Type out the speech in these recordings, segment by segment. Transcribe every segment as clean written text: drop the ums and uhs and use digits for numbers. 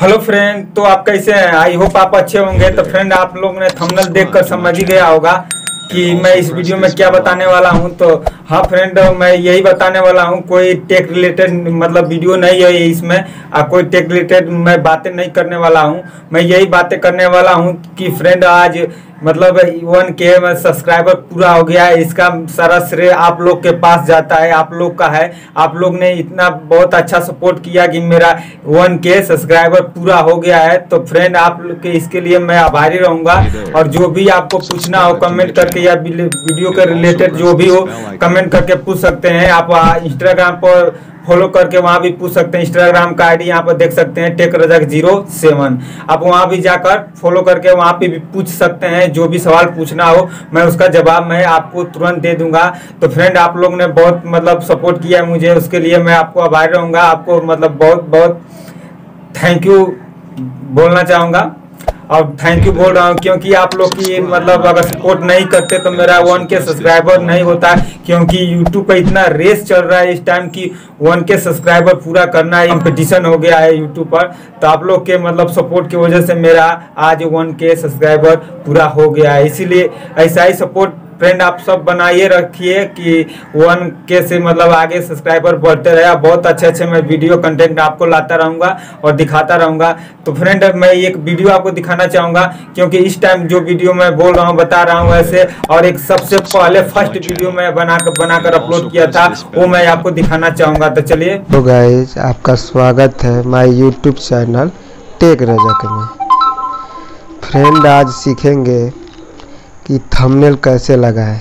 Hello friend, तो आप कैसे हैं? आई होप आप अच्छे होंगे। तो फ्रेंड, आप लोग ने थंबनेल देखकर समझ ही गया होगा कि मैं इस वीडियो में क्या बताने वाला हूं। तो हाँ फ्रेंड, मैं यही बताने वाला हूं। कोई टेक रिलेटेड मतलब वीडियो नहीं है इसमें। कोई टेक रिलेटेड मैं बातें नहीं करने वाला हूं। मैं यही बातें करने वाला हूं कि फ्रेंड आज मतलब 1K में सब्सक्राइबर पूरा हो गया है। इसका सारा श्रेय आप लोग के पास जाता है, आप लोग का है। आप लोग ने इतना बहुत अच्छा सपोर्ट किया कि मेरा 1K सब्सक्राइबर पूरा हो गया है। तो फ्रेंड, आप लोग के इसके लिए मैं आभारी रहूंगा। और जो भी आपको पूछना हो कमेंट करके या वीडियो के रिलेटेड जो भी हो कमेंट करके पूछ सकते हैं। आप इंस्टाग्राम पर फॉलो करके वहां भी पूछ सकते हैं। इंस्टाग्राम का आईडी यहाँ पर देख सकते हैं, टेकरजक07। आप वहां भी जाकर फॉलो करके वहां पे भी पूछ सकते हैं। जो भी सवाल पूछना हो मैं उसका जवाब मैं आपको तुरंत दे दूंगा। तो फ्रेंड, आप लोग ने बहुत मतलब सपोर्ट किया है मुझे, उसके लिए मैं आपको आभारी रहूंगा। आपको मतलब बहुत बहुत थैंक यू बोलना चाहूँगा। और थैंक यू बोल रहा हूँ क्योंकि आप लोग की मतलब अगर सपोर्ट नहीं करते तो मेरा 1K सब्सक्राइबर नहीं होता। क्योंकि यूट्यूब पे इतना रेस चल रहा है इस टाइम की 1K सब्सक्राइबर पूरा करना है, कंपटीशन हो गया है यूट्यूब पर। तो आप लोग के मतलब सपोर्ट की वजह से मेरा आज 1K सब्सक्राइबर पूरा हो गया है। इसीलिए ऐसा ही सपोर्ट फ्रेंड आप सब बनाइए रखिए कि 1K से मतलब आगे सब्सक्राइबर बढ़ते रहे। बहुत अच्छे अच्छे मैं वीडियो कंटेंट आपको लाता रहूँगा और दिखाता रहूँगा। तो फ्रेंड, मैं एक वीडियो आपको दिखाना चाहूँगा क्योंकि इस टाइम जो वीडियो मैं बोल रहा हूँ बता रहा हूँ ऐसे, और एक सबसे पहले फर्स्ट वीडियो मैं बनाकर अपलोड किया था वो मैं आपको दिखाना चाहूँगा। तो चलिए। तो गाइस, आपका स्वागत है my YouTube channel Tech Rajak में। फ्रेंड, आज सीखेंगे कि थंबनेल कैसे लगाएं।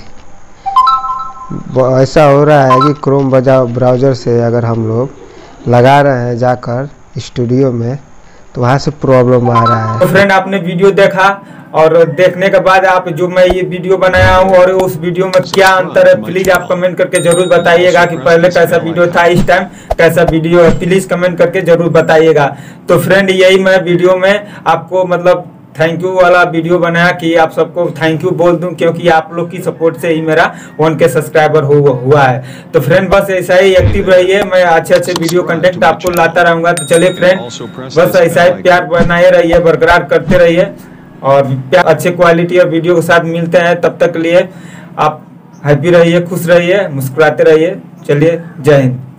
ऐसा हो रहा है कि क्रोम ब्राउज़र से अगर हम लोग लगा रहे हैं जाकर स्टूडियो में तो वहाँ से प्रॉब्लम आ रहा है। तो फ्रेंड, आपने वीडियो देखा और देखने के बाद आप जो मैं ये वीडियो बनाया हूँ और उस वीडियो में क्या अंतर है प्लीज आप कमेंट करके जरूर बताइएगा कि पहले कैसा वीडियो था इस टाइम कैसा वीडियो है। प्लीज कमेंट करके जरूर बताइएगा। तो फ्रेंड, यही मैं वीडियो में आपको मतलब थैंक यू वाला वीडियो बनाया कि आप सबको थैंक यू बोल दूं क्योंकि आप लोग की सपोर्ट से ही मेरा 1K सब्सक्राइबर हुआ है। तो फ्रेंड, बस ऐसा ही एक्टिव रहिए, मैं अच्छे अच्छे वीडियो कंटेंट आपको लाता रहूंगा। तो चलिए फ्रेंड, बस ऐसा ही प्यार बनाए रहिए, बरकरार करते रहिए और अच्छे क्वालिटी और वीडियो के साथ मिलते हैं। तब तक लिए आप हैप्पी रहिए, खुश रहिए, मुस्कुराते रहिए। चलिए, जय हिंद।